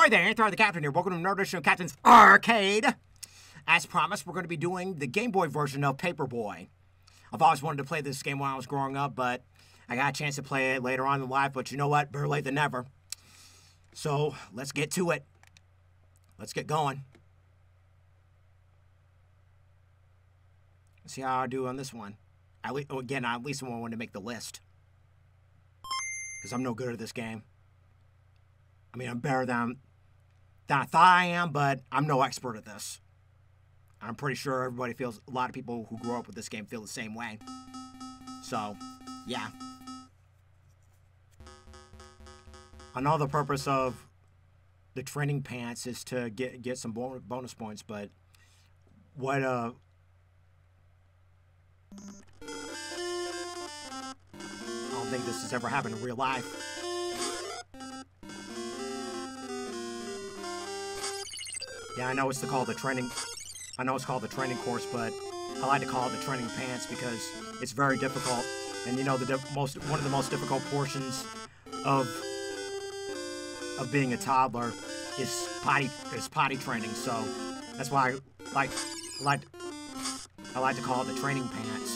there, Anthony the Captain here. Welcome to another edition of Captain's Arcade. As promised, we're going to be doing the Game Boy version of Paperboy. I've always wanted to play this game when I was growing up, but I got a chance to play it later on in life. But you know what? Better late than never. So, let's get to it. Let's get going. Let's see how I do on this one. At least I want to make the list. Because I'm no good at this game. I mean, I'm better than I thought I am, but I'm no expert at this. I'm pretty sure everybody feels, a lot of people who grew up with this game feel the same way. So, yeah. Another purpose of the training pants is to get some bonus points, but what I don't think this has ever happened in real life. Yeah, I know it's called the training. I know it's called the training course, but I like to call it the training pants because it's very difficult. And you know, one of the most difficult portions of being a toddler is potty training. So that's why I like to call it the training pants.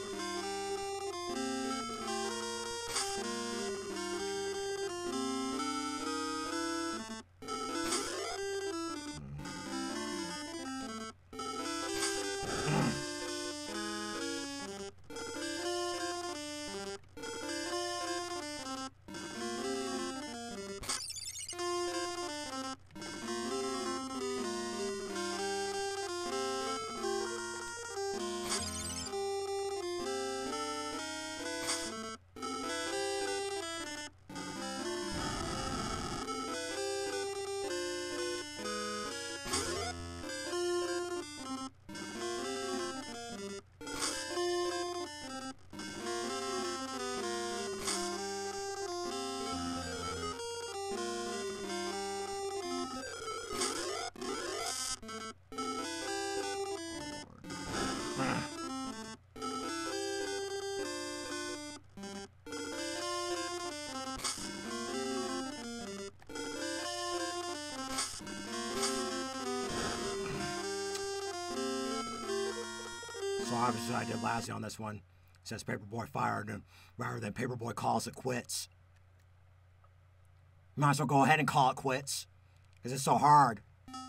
So obviously I did lousy on this one. It says Paperboy fired, and rather than Paperboy calls it quits. Might as well go ahead and call it quits, because it's so hard.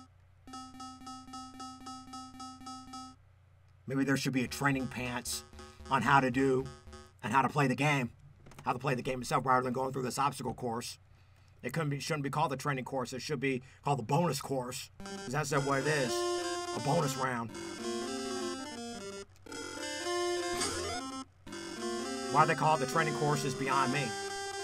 Maybe there should be a training pants on how to do and how to play the game. How to play the game itself rather than going through this obstacle course. It shouldn't be called the training course. It should be called the bonus course. Because that's what it is. A bonus round. Why they call it the training course is beyond me.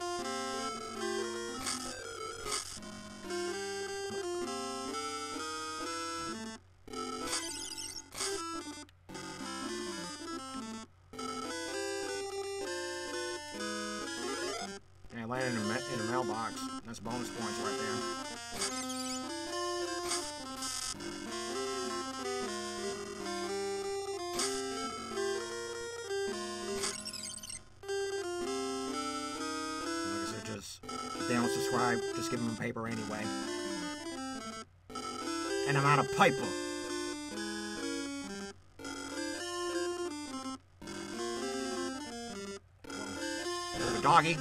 And I landed in a mailbox. That's bonus points right there. If they don't subscribe, just give them a paper anyway. And I'm out of paper. There's a doggy.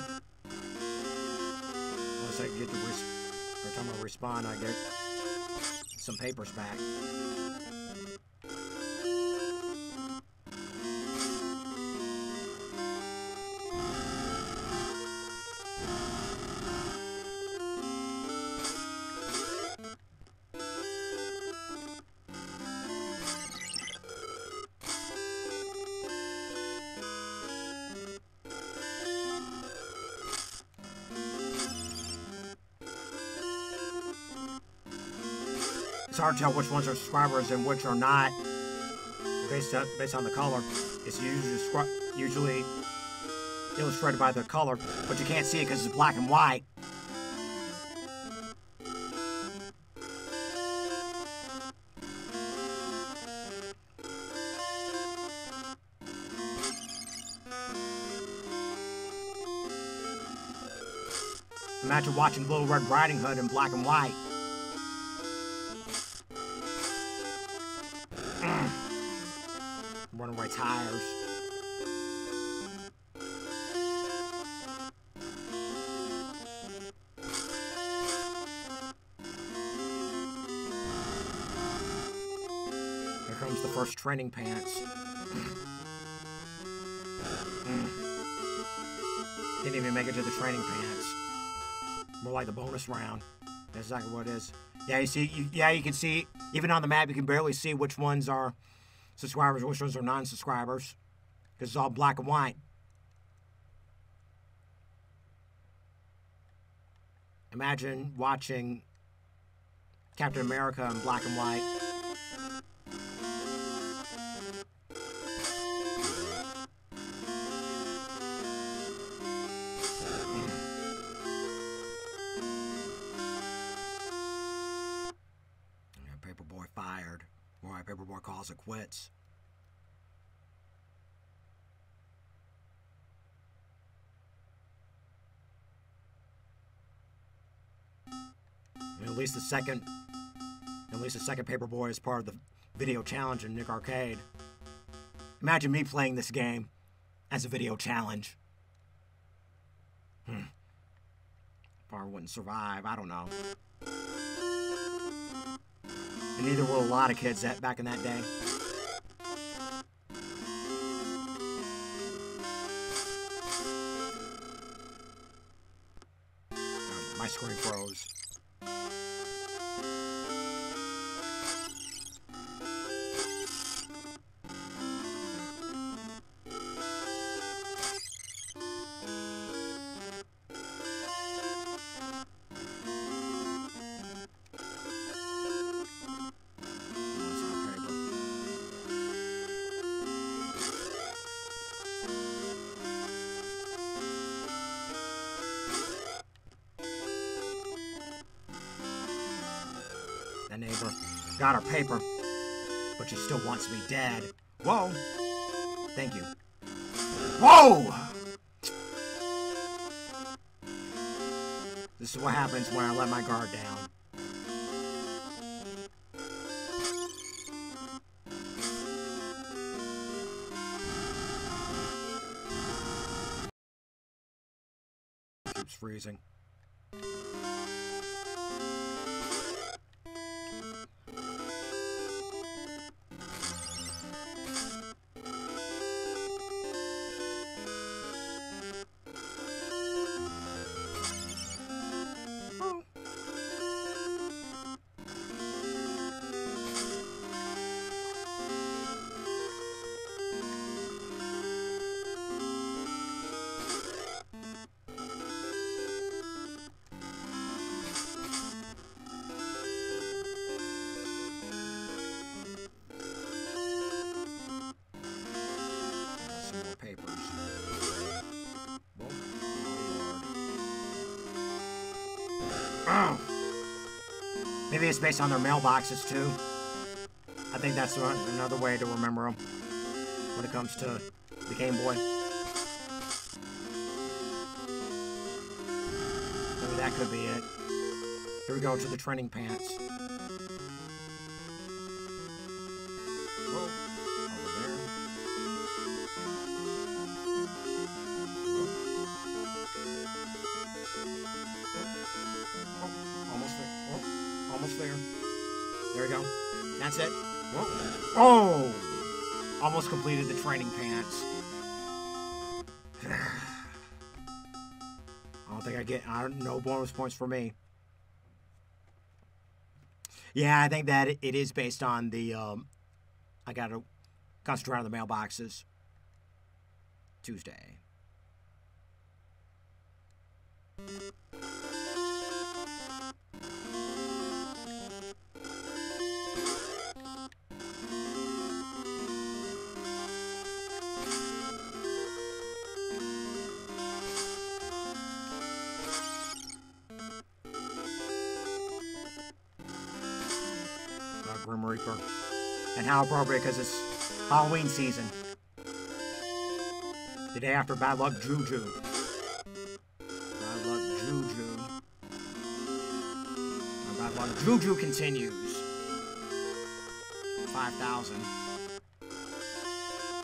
Unless I get every time I respond, I get some papers back. It's hard to tell which ones are subscribers and which are not based on the color. It's usually illustrated by the color, but you can't see it because it's black and white. Imagine watching Little Red Riding Hood in black and white. Runaway tires. Here comes the first training pants. Didn't even make it to the training pants. More like the bonus round. That's exactly what it is. Yeah, you see, you can see, even on the map, you can barely see which ones are subscribers, which ones are non-subscribers. Because it's all black and white. Imagine watching Captain America in black and white. Paperboy fired. Why Paperboy calls it quits. At least the second Paperboy is part of the video challenge in Nick Arcade. Imagine me playing this game as a video challenge. Probably wouldn't survive. I don't know. And neither will a lot of kids back in that day. My screen froze. That neighbor got her paper, but she still wants me dead. Whoa! Thank you. Whoa! This is what happens when I let my guard down. Keeps freezing. Papers. Oh. Maybe it's based on their mailboxes too. I think that's another way to remember them when it comes to the Game Boy. Maybe that could be it. Here we go to the training pants. Almost there. There we go. That's it. Whoa. Oh! Almost completed the training pants. I don't know, bonus points for me. Yeah, I think that it is based on the, I gotta concentrate on the mailboxes. Tuesday. Grim Reaper. And how appropriate, because it's Halloween season. The day after Bad Luck Juju. Bad Luck Juju. And Bad Luck Juju continues. 5,000.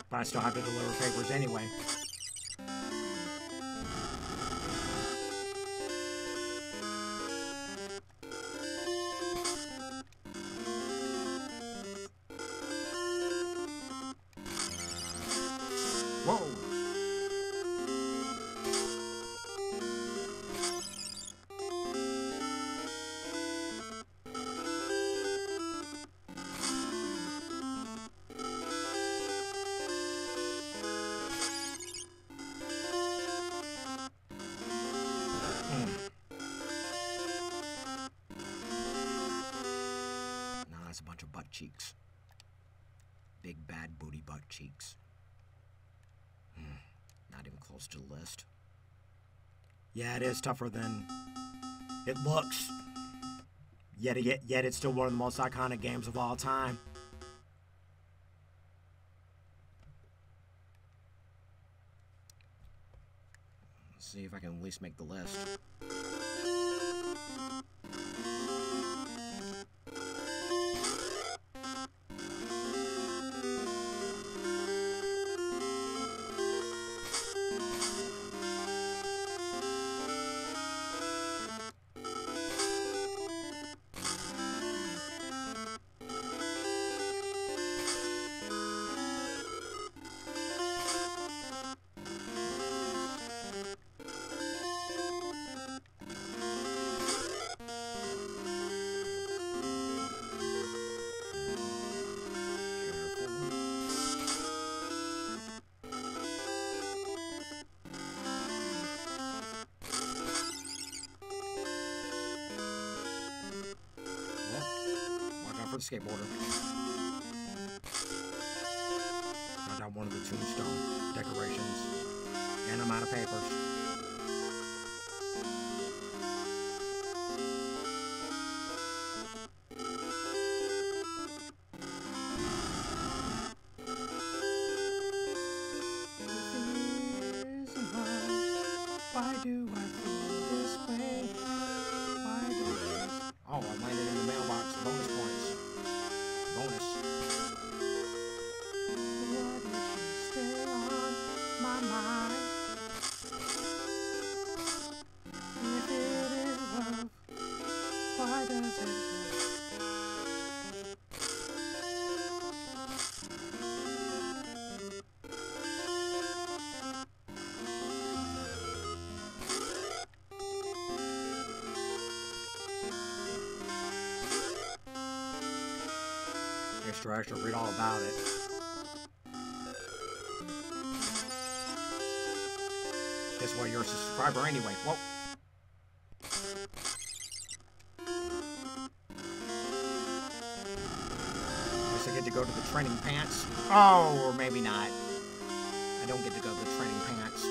But I still have to deliver papers anyway. Whoa! That's a bunch of butt cheeks. Big bad booty butt cheeks. Not even close to the list. Yeah, it is tougher than it looks. Yet it's still one of the most iconic games of all time. Let's see if I can at least make the list. For the skateboarder. I got one of the tombstone decorations, and I'm out of papers. Why do I feel this way? Why do I... Oh, I landed in the mailbox. Bonus points. Bonus. Why did you stay on my mind? If it is love, why does it hurt? Extra, read all about it. Guess what? You're a subscriber anyway. Whoa. Guess I get to go to the training pants. Oh, or maybe not. I don't get to go to the training pants.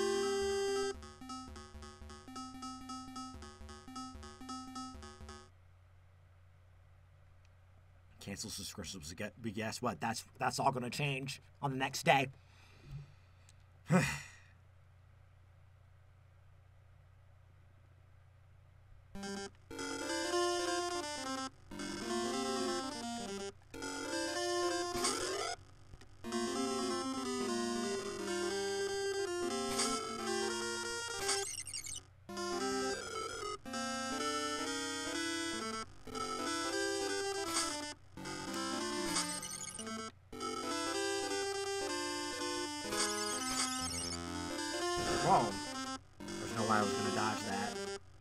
Cancel subscriptions. But guess what? That's all gonna change on the next day. Whoa. There's no way I was gonna dodge that.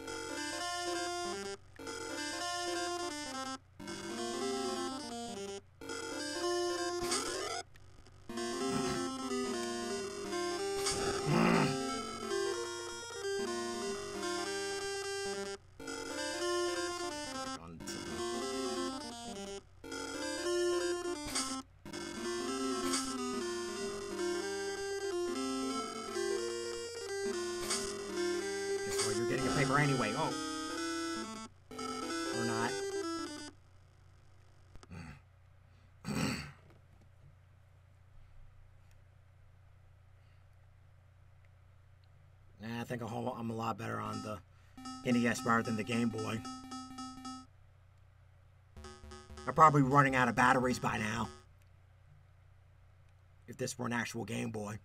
You're getting a paper anyway. Oh. Or not. I think I'm a lot better on the NES bar than the Game Boy. I'm probably running out of batteries by now. if this were an actual Game Boy.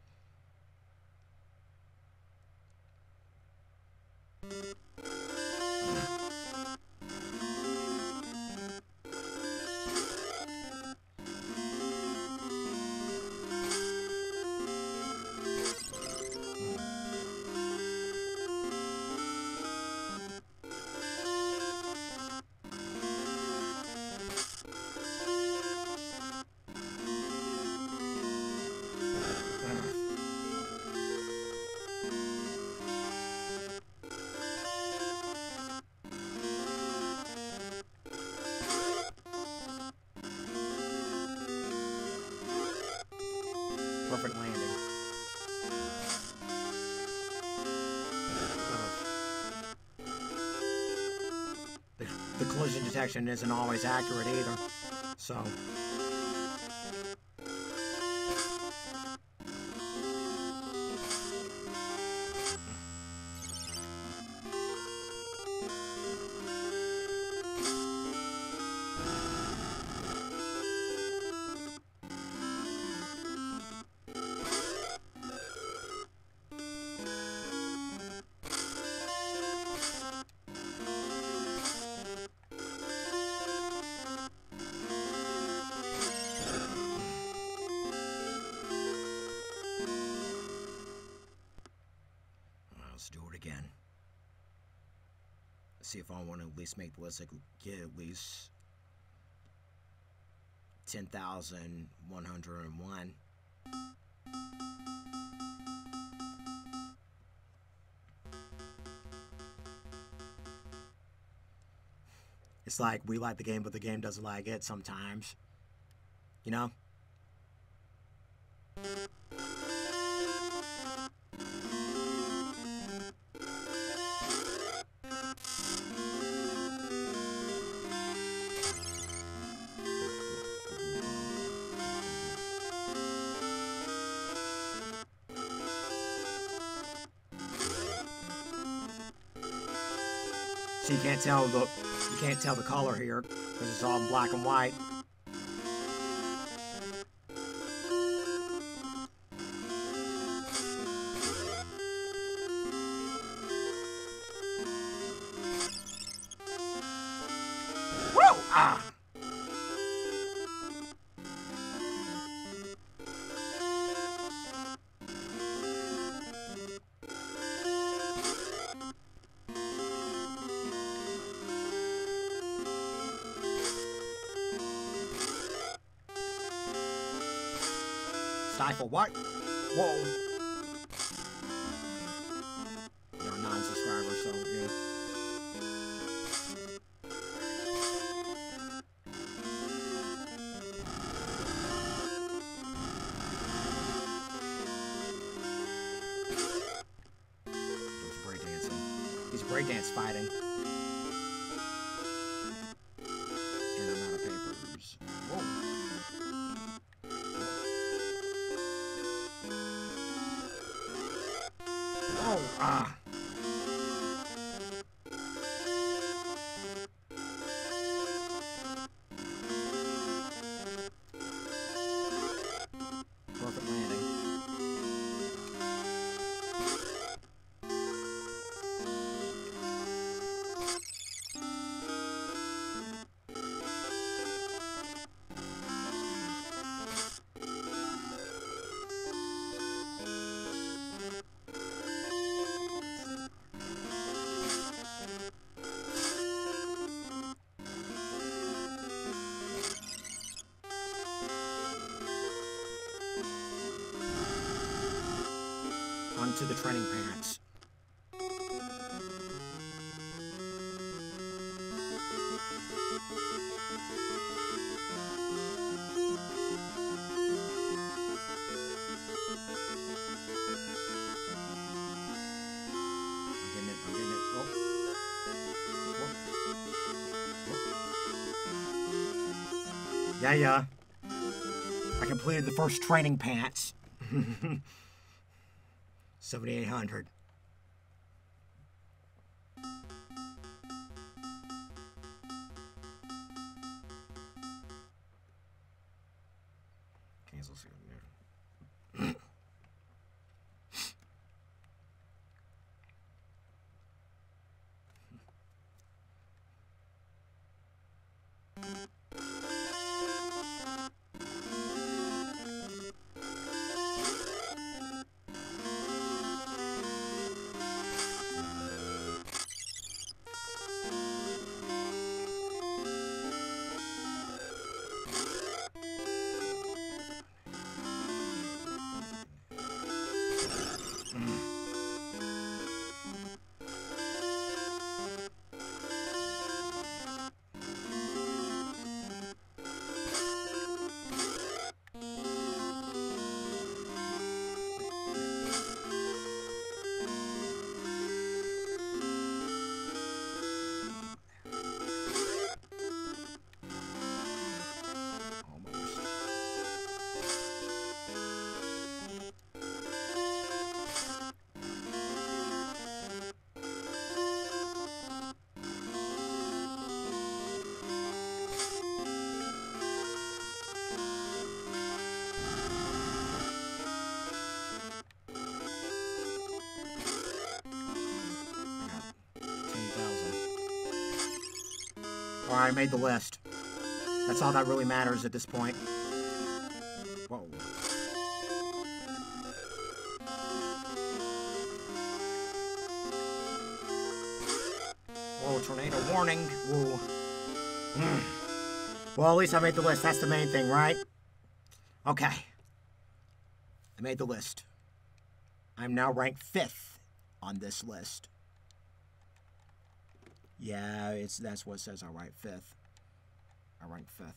Perfect landing. The collision detection isn't always accurate either, so... Let's do it again. See if I want to at least make the list, like, get at least 10,101. It's like we like the game, but the game doesn't like it sometimes. You know? So you can't tell the color here because it's all in black and white. Woo! Ah! Stifle what? Whoa. You're a non-subscriber, so yeah. He's breakdancing. He's breakdance fighting. And I'm out of papers. Whoa. Oh, ah. Perfect landing. Onto the training pants. I'm getting it. Oh. Whoa. Yeah. I completed the first training pants. 7,800. Cancel. Or I made the list. That's all that really matters at this point. Whoa. Whoa, tornado warning. Whoa. Well, at least I made the list. That's the main thing, right? Okay. I made the list. I'm now ranked 5th on this list. Yeah, that's what it says. All right, 5th. I ranked 5th.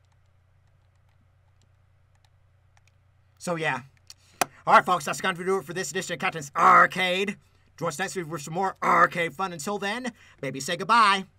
So, yeah. All right, folks, that's going to do it for this edition of Captain's Arcade. Join us next week for some more arcade fun. Until then, maybe say goodbye.